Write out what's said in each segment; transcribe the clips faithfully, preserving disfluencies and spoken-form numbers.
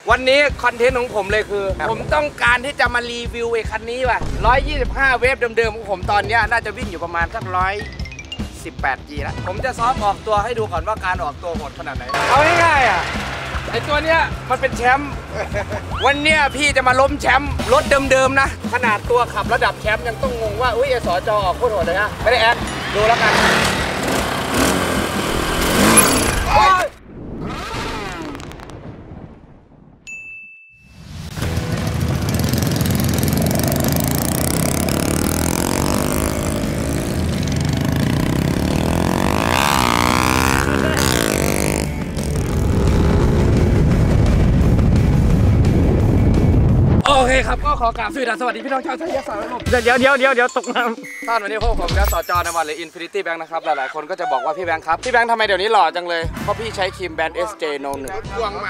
วันนี้คอนเทนต์ของผมเลยคือผมต้องการที่จะมารีวิวไอ้คันนี้ว่ะหนึ่งร้อยยี่สิบห้าเวฟเดิมๆของผมตอนนี้น่าจะวิ่งอยู่ประมาณสักร้อยสิบแปดจีแล้วผมจะซ้อมออกตัวให้ดูก่อนว่าการออกตัวโหดขนาดไหนเอาง่ายๆอ่ะไอ้ตัวเนี้ยมันเป็นแชมป์วันเนี้ยพี่จะมาล้มแชมป์รถเดิมๆนะขนาดตัวขับระดับแชมป์ยังต้องงงว่าอุ้ยไอ้สจออกโคตรโหดเลยนะไม่ได้แอดดูแล้วกันโอเคครับก็ขอกราบสวัสดีพี่น้องชาวไทยยะสาวครับเดี๋ยวเดี๋ยวเดี๋ยวเดี๋ยวตกน้ำท่านวันนี้พวกผมและสจในวันหรือ Infinity Bank นะครับหลายๆคนก็จะบอกว่าพี่แบงค์ครับพี่แบงค์ทำไมเดี๋ยวนี้หล่อจังเลยเพราะพี่ใช้ครีมแบรนด์ เอส เจ โน หนึ่งรถพ่วงมา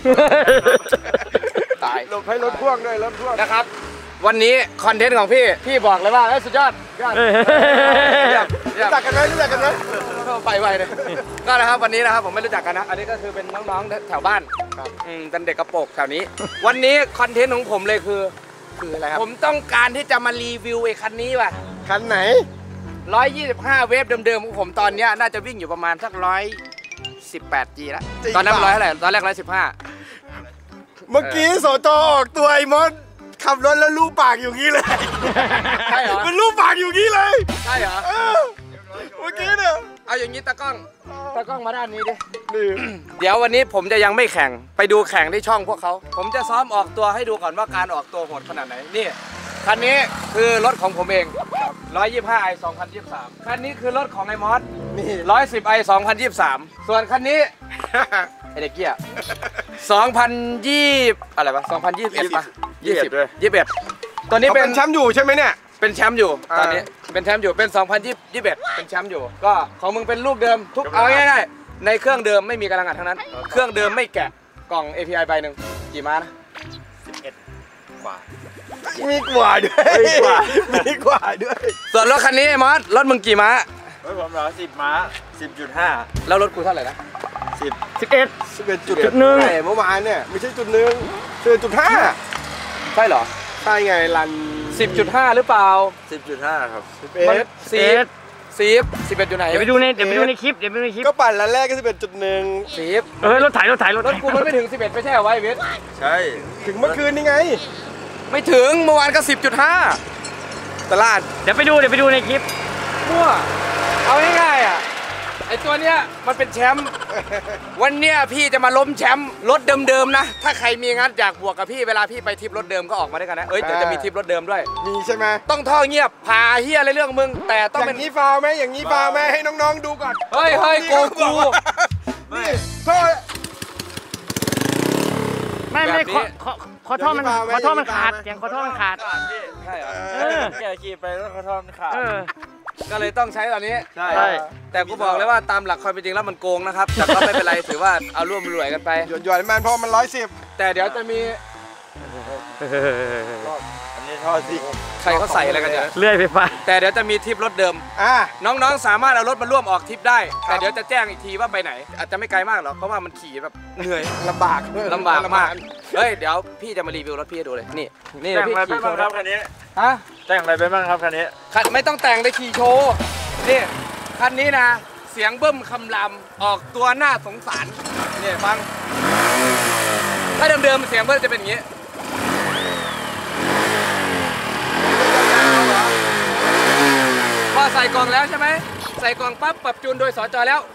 ตายหลบให้รถพ่วงด้วยรถพ่วงนะครับวันนี้คอนเทนต์ของพี่พี่บอกเลยว่าสุดยอดยอดรู้จักกันไหมรู้จักกันไหมไปไวเลยก็นะครับวันนี้นะครับผมไม่รู้จักกันนะอันนี้ก็คือเป็นน้องๆแถวบ้านเป็นเด็กกระโปรงแถวนี้วันนี้คอนเทนต์ของผมเลยคือคืออะไรครับผมต้องการที่จะมารีวิวไอ้คันนี้ว่ะคันไหนหนึ่งร้อยยี่สิบห้าเวฟเดิมๆของผมตอนนี้น่าจะวิ่งอยู่ประมาณสักร้อยสิบแปดจีแล้วตอนนั้นร้อยเท่าไหร่ตอนแรกร้อยสิบห้าเมื่อกี้โสจอออกตัวไอ้มดขับรถแล้วลูบปากอยู่งี้เลยใช่เหรอมันลูบปากอยู่งี้เลยใช่เหรอเมื่อกี้เนี่ยเอาอย่างนี้ตากล้องตากล้องมาด้านนี้ดิเดี๋ยววันนี้ผมจะยังไม่แข่งไปดูแข่งที่ช่องพวกเขาผมจะซ้อมออกตัวให้ดูก่อนว่าการออกตัวโหดขนาดไหนนี่คันนี้คือรถของผมเองหนึ่งร้อยยี่สิบห้าไอสองพันยี่สิบสามคันนี้คือรถของไอ้มอสนี่หนึ่งร้อยสิบไอสองพันยี่สิบสามส่วนคันนี้ไอเด็กเกี้ยสองพันยี่อะไรวะสองพันยี่สิบเอ็ดป่ะยี่สิบยี่สิบเอ็ดตัวนี้เป็นแชมป์อยู่ใช่ไหมเนี่ยเป็นแชมป์อยู่ตอนนี้เป็นแชมป์อยู่เป็นสองพันยี่สิบเอ็ดเป็นแชมป์อยู่ก็ของมึงเป็นลูกเดิมทุกเอาง่ายๆในเครื่องเดิมไม่มีกำลังอัดทั้งนั้นเครื่องเดิมไม่แกะกล่อง เอ พี ไอ ใบหนึ่งกี่ม้านะสิบเอ็ดกว่ามีกว่าด้วยมีกว่ามีกว่าด้วยส่วนรถคันนี้มอสรถมึงกี่ม้ารถผมเหรอสิบม้าสิบจุดห้าแล้วรถกูเท่าไหร่นะสิบสิบเอ็ดสิบเอ็ดจุดหนึ่งเมื่อวานเนี่ยไม่ใช่จุดหนึ่งสิบเอ็ดจุดห้าใช่เหรอใช่ไงรันสิบจุดห้า หรือเปล่าสิบจุดห้า ครับสิบเอ็ดสิบ สิบ สิบเอ็ดอยู่ไหนเดี๋ยวไปดูในเดี๋ยวไปดูในคลิปเดี๋ยวไปดูในคลิปก็ปั่นแล้วแรกก็สิบเอ็ดจุดหนึ่งสิบเออรถถ่ายรถถ่ายรถรถกูมันไม่ถึงสิบเอ็ดไม่ใช่เหรอวะไอ้เวทใช่ถึงเมื่อคืนนี่ไงไม่ถึงเมื่อวานก็ สิบจุดห้า ตลาดเดี๋ยวไปดูเดี๋ยวไปดูในคลิปมั่วเอาง่ายๆอ่ะไอ้ตัวเนี้ยมันเป็นแชมป์วันเนี้ยพี่จะมาล้มแชมป์รถเดิมๆนะถ้าใครมีงั้นอยากบวกกับพี่เวลาพี่ไปทริปรถเดิมก็ออกมาด้วยกันนะเอ้ยเดี๋ยวจะมีทริปรถเดิมด้วยมีใช่ไหมต้องท่อเงียบพาเฮียอะไรเรื่องมึงแต่ต้องเป็นนี้ฟาวไหมอย่างนี้ฟาวไหมให้น้องๆดูก่อนเฮ้ยเฮ้ยโกกูนี่ท่อไม่ไม่ขอขอขอท่อมันขอท่อมันขาดอย่างขอท่อมันขาดใช่เหรอแกขี่ไปแล้วขอท่อมันขาดก็เลยต้องใช้ตอนนี้ใช่แต่กูบอกเลยว่าตามหลักความเป็นจริงแล้วมันโกงนะครับแต่ก็ไม่เป็นไรถือว่าเอาร่วมรวยกันไปหยวนๆมันเพราะมันร้อยสิบแต่เดี๋ยวจะมีอันนี้ท่อสิใครเขาใส่อะไรกันเนี่ยเลื่อยไฟฟ้าแต่เดี๋ยวจะมีทริปรถเดิมอ่าน้องๆสามารถเอารถมาร่วมออกทริปได้แต่เดี๋ยวจะแจ้งอีกทีว่าไปไหนอาจจะไม่ไกลมากหรอกเพราะว่ามันขี่แบบเหนื่อยลำบากลำบากมากเฮ้ยเดี๋ยวพี่จะมารีวิวรถพี่ให้ดูเลยนี่นี่พี่ขี่โชว์ครับคันนี้ฮะแต่งอะไรไปบ้างครับคันนี้คันไม่ต้องแต่งเลยขี่โชว์นี่คันนี้นะเสียงเบิ้มคำรำออกตัวหน้าสงสารนี่ฟังถ้าเดิมๆเสียงเบิ้มจะเป็นอย่างนี้พอใส่กล่องแล้วใช่ไหมใส่กล่องปั๊บปรับจูนโดยสจแล้ว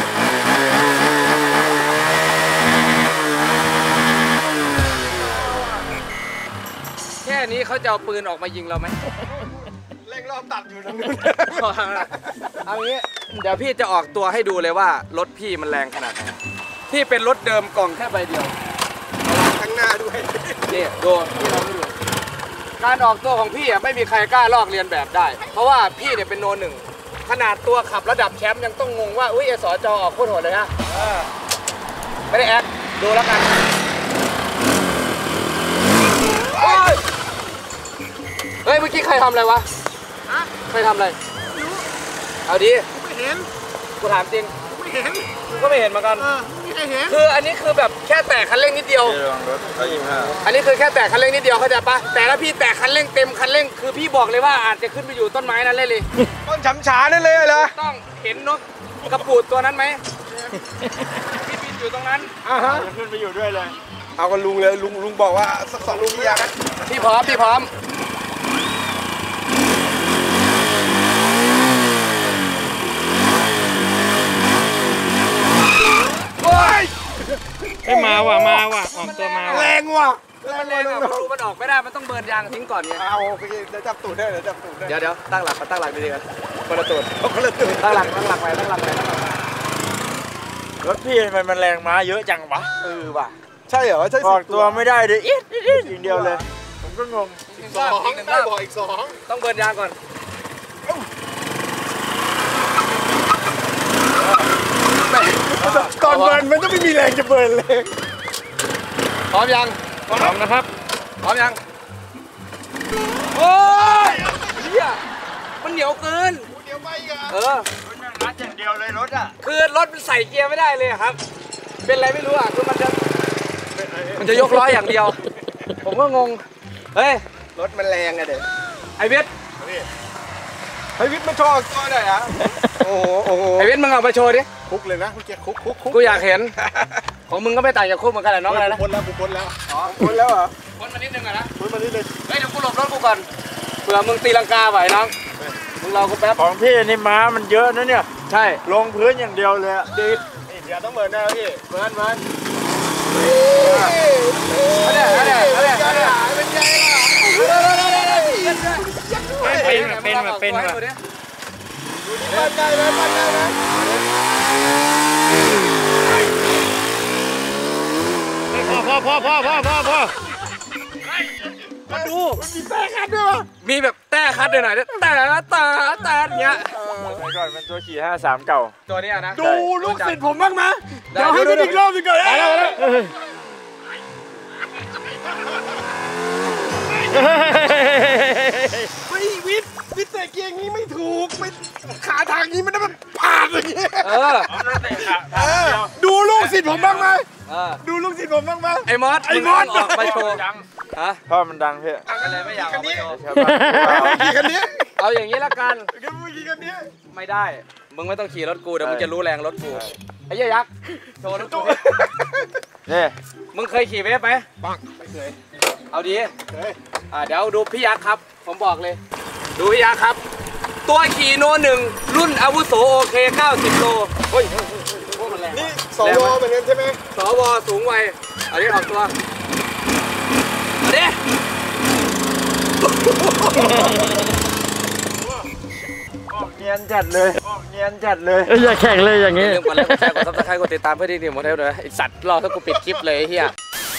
แค่นี้เขาจะเอาปืนออกมายิงเราไหมเร่งรอบตัดอยู่ตรงนู้นเอางี้เดี๋ยวพี่จะออกตัวให้ดูเลยว่ารถพี่มันแรงขนาดไหนพี่เป็นรถเดิมกล่องแค่ใบเดียวข้างหน้าด้วยนี่ดูพี่ลองดูการออกตัวของพี่อ่ะไม่มีใครกล้าลอกเลียนแบบได้เพราะว่าพี่เนี่ยเป็นโนหนึ่งขนาดตัวขับระดับแชมป์ยังต้องงงว่าอุ้ยไอสจออกโคตรโหดเลยนะไม่ได้แอดดูแล้วกันเฮ้ยเมื่อกี้ใครทำอะไรวะใครทำอะไรเอาดิไม่เห็นกูถามจริงไม่เห็นกูก็ไม่เห็นเหมือนกันมีใครจะเห็นคืออันนี้คือแบบแค่แตะคันเร่งนิดเดียวลองรถร้อยยี่สิบห้าอันนี้คือแค่แตะคันเร่งนิดเดียวเข้าใจปะแต่ถ้าพี่แตะคันเร่งเต็มคันเร่งคือพี่บอกเลยว่าอาจจะขึ้นไปอยู่ต้นไม้นั้นเลยเลยต้นฉำฉานั่นเลยเหรอต้องเห็นนกกระปูดตัวนั้นไหมพี่บินอยู่ตรงนั้นอ่าฮะขึ้นไปอยู่ด้วยเลยเอากันลุงเลยลุงลุงบอกว่าสักสองลุงพี่ยังนะพี่พร้อมพี่พร้อมโอ้ยให้มาว่ะมาว่ะออกตัวมาแรว่ะงว่ะมันแรงอะมันรูมันออกไม่ได้มันต้องเบิร์นยางทิ้งก่อนไงเอาไปเดี๋ยวจับตูดได้เดี๋ยวจับตูดได้เดี๋ยวเดี๋ยวตั้งหลักมาตั้งหลักดีๆกันคนละตูดเอาคนละตูดตั้งหลักตั้งหลักไปตั้งหลักไปตั้งหลักไปรถพี่ทำไมมันแรงม้าเยอะจังวะเออว่ะใช่เหรอใช่ออกตัวไม่ได้เลยอีดอีดอย่างเดียวเลย ผมก็งงสองได้บอกอีกสองต้องเบิร์นยางก่อนตอนเบิร์นมันต้องไม่มีแรงจะเบิร์นเลยพร้อมยังพร้อมนะครับพร้อมยังโอ้ยเฮียมันเหนียวเกินเดี๋ยวไปอีกอ่ะเออรัดอย่างเดียวเลยรถอ่ะคือรถมันใส่เกียร์ไม่ได้เลยอะครับ เป็นอะไรไม่รู้อ่ะคือมันจะมันจะยกล้ออย่างเดียว ผมก็งงเฮ้ยรถมันแรงอะเด็กไอเวทไอวิทย์มาชอบตัวหน่อยอ่ะโอ้โหโอ้โหไอเวทมึงเอาไปโชว์ดิคุกเลยนะคุกคุกคุกคุกกูอยากเห็น ของมึงก็ไม่ต่างจากคุกเหมือนกันแหละน้องอะไรนะพ้นแล้วกูพ้นแล้วอ๋อพ้นแล้วเหรอพ้นมานิดนึงอะนะพ้นมานิดนึงเฮ้ยเดี๋ยวกูหลบรถกูก่อนเผื่อมึงตีลังกาไหวน้องมึงรอกูแป๊บของพี่นี่ม้ามันเยอะนะเนี่ยใช่ลงพื้นอย่างเดียวเลยอะดีเดี๋ยวต้องเบิร์นแน่พี่เบิร์นเบิร์นเอาเนี่ยเอาเนี่ยเอาเนี่ยเอาเนี่ยเป็นไงล่ะเป็นว่ะเป็นว่ะเป็นว่ะเบิร์นได้ไหมเบิร์นได้ไหมพอพอพอพอพอพอพอมาดูมีแป้งกันด้วยวะมีแบบแต้คัดด้วยหน่อยแต่แต่แต่แต่เนี้ยไปก่อนเป็นตัวขี่ห้าสามเก่าตัวเนี้ยนะดูลูกศิษย์ผมบ้างไหมเดี๋ยวให้ดูอีกรอบหนึงก่อนนะเฮ้ยวิทย์วิทย์ใส่เกียร์งี้ไม่ถูกไม่ขาทางนี้มันต้องผ่านอย่างเงี้ยเออเออดูลูกศิษย์ผมบ้างไหมเออดูลูกศิษย์ผมบ้างไหมไอ้มอสไอ้มอสงออกไปโชว์ฮะพ่อมันดังพี่ก็เลยไม่อยากออกไปโชว์ชาวบ้านขี่คันนี้เอาอย่างนี้ละกันกันเมื่อกี้คันนี้ไม่ได้ มึงไม่ต้องขี่รถกูเดี๋ยวมึงจะรู้แรงรถกูไอ้เหี้ยยักษ์โชว์รถกูดินี่มึงเคยขี่เวฟไหมปังไม่เคยเอาดีเฮ้ยอ่าเดี๋ยวดูพี่ยักษ์ครับ ผมบอกเลย ดูพี่ยักษ์ครับ ตัวขี่โนหนึ่งรุ่นอาวุโสโอเคเก้าสิบโลเฮ้ยพวกมันแรงนี่สวเหมือนกันใช่ไหมสวสูงวัยอันนี้ออกตัวเอาดิออกเนียนจัดเลยออกเนียนจัดเลยเอ้ยอย่าแข่งเลยอย่างงี้เรื่องกดไลค์กดแชร์กดซับสไครต์กดติดตามเพื่อที่ดีหมดแล้วเลยไอสัตว์รอถ้ากูปิดคลิปเลยไอ้เฮีย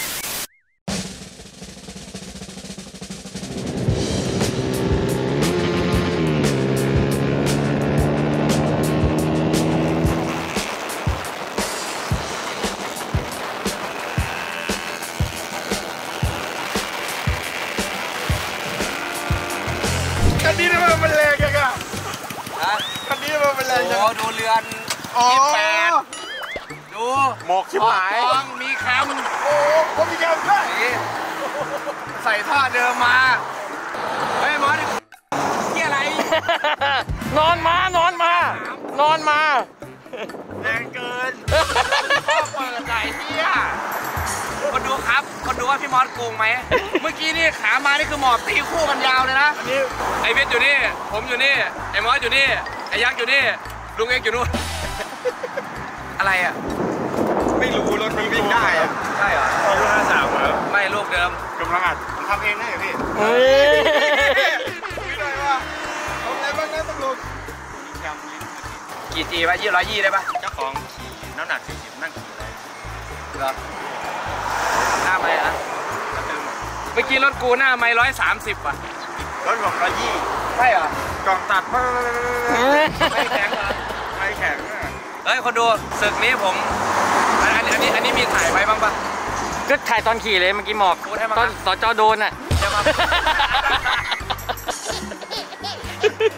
คันนี้ทำไมมันแรงจังอะฮะคันนี้ทำไมมันแรงจังโอ้ดูเรือนอ๋อยี่สิบแปดดูหมกชิบหายทองมีคำโอ้ผมมีแก้วด้วยนี่ใส่ท่อเดิมมาเฮ้ยมอสเฮียอะไรนอนมานอนมานอนมาแรงเกินพ่อเปิดไหนเฮียคนดูครับคนดูว่าพี่มอสโกงไหมเมื่อกี้นี่ขามานี่คือหมอบตีคู่กันยาวเลยนะนี่ไอเวทอยู่นี่ผมอยู่นี่ไอมอสอยู่นี่ไอยักษ์อยู่นี่ลุงเอกอยู่นู่นอะไรอ่ะไม่รู้รถมันวิ่งได้อะใช่เหรอเอาลูกห้าสามเหรอไม่ลูกเดิมกำลังอัดผมทำเองได้เหรอพี่เฮ้ยพี่หน่อยว่าทำอะไรบ้างนะตำรวจกี่จีป่ะยี่ร้อยยี่ได้ป่ะเจ้าของขี่น้ำหนักสี่สิบนั่งขี่อะไรเหรอหน้าไม้นะเมื่อกี้รถกูหน้าไม้ร้อยสามสิบว่ะรถของร้อยยี่ใช่เหรอกล่องตัดไม่แข็งเหรอไม่แข็งอะเฮ้ยคนดูศึกนี้ผมอันนี้อันนี้อันนี้มีถ่ายไว้บ้างป่ะก็ถ่ายตอนขี่เลยเมื่อกี้หมอบพูดให้มาตอนสจโดนอ่ะจะมา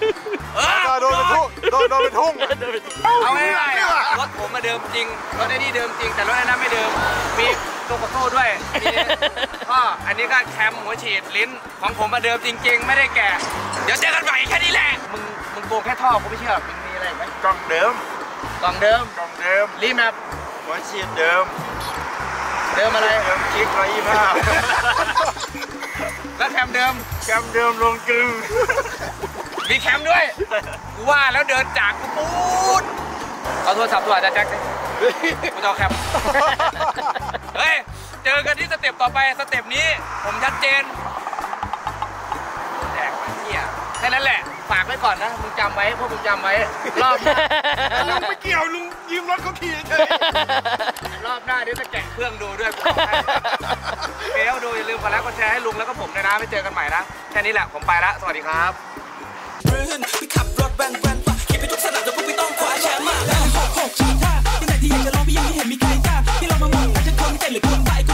เออโดนเป็นทุ่งโดนโดนเป็นทุ่งเอาง่ายๆอะรถผมมาเดิมจริงรถไอ้นี่เดิมจริงแต่รถไอ้นั้นไม่เดิมมีตัวกระโต้ด้วยมีก็อันนี้ก็แคมหัวฉีดลิ้นของผมมาเดิมจริง ๆ ไม่ได้แก่เดี๋ยวเจอกันใหม่แค่นี้แหละมึงมึงโกงแค่ท่อกูไม่เชื่อมึงมีอะไรไหมกล่องเดิมกล่องเดิมกล่องเดิมรีบนะหัวฉีดเดิมเดิมอะไรเดิมคลิกร้อยยี่สิบห้าแล้วแคมเดิมแคมเดิมลงกลึงมีแคมด้วยกูว่าแล้วเดินจากกูปูดเอาโทรศัพท์ตัวอาจจะแจ็คสิกูจะเอาแคมเฮ้ยเจอกันที่สเต็ปต่อไปสเต็ปนี้ผมชัดเจนแจกมาเที่ยแค่นั้นแหละฝากไว้ก่อนนะมึงจำไว้พวกมึงจำไว้รอบหน้าลุงไม่เกี่ยวลุงยืมรถเขาขี่เฉยรอบหน้าเดี๋ยวจะแกะเครื่องดูด้วยเดี๋ยวดูอย่าลืมกดไลค์กดแชร์ให้ลุงแล้วก็ผมด้วยนะไปเจอกันใหม่นะแค่นี้แหละผมไปละสวัสดีครับพี่ขับรถแวนแวนขี่ไปทุกสนามแต่พวกพี่ต้องคว้าแชมป์มาหกหกชีท่าที่ไหนที่อยากจะลองพี่ยังไม่เห็นมีใครกล้าที่เรามาหมดอาจจะคนใจหรือคนตาย